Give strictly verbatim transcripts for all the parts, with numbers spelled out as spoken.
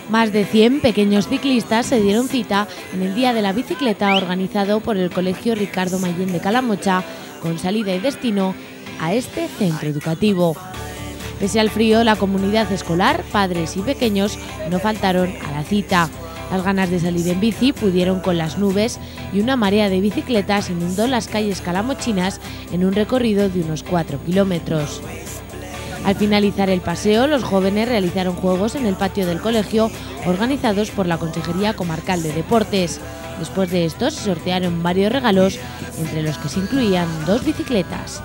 Más de cien pequeños ciclistas se dieron cita en el Día de la Bicicleta organizado por el Colegio Ricardo Mayén de Calamocha, con salida y destino a este centro educativo. Pese al frío, la comunidad escolar, padres y pequeños no faltaron a la cita. Las ganas de salir en bici pudieron con las nubes y una marea de bicicletas inundó las calles calamochinas en un recorrido de unos cuatro kilómetros. Al finalizar el paseo, los jóvenes realizaron juegos en el patio del colegio organizados por la Consejería Comarcal de Deportes. Después de esto se sortearon varios regalos, entre los que se incluían dos bicicletas.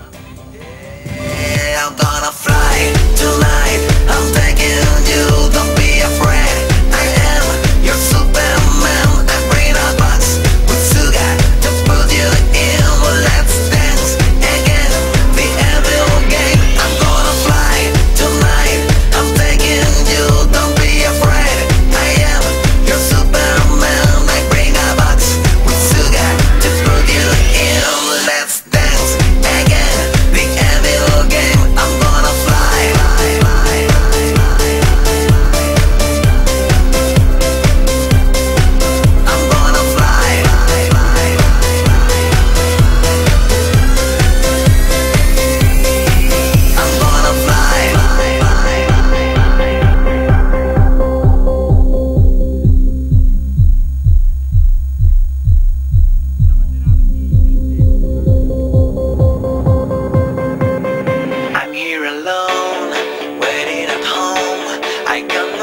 Alone, waiting at home, I got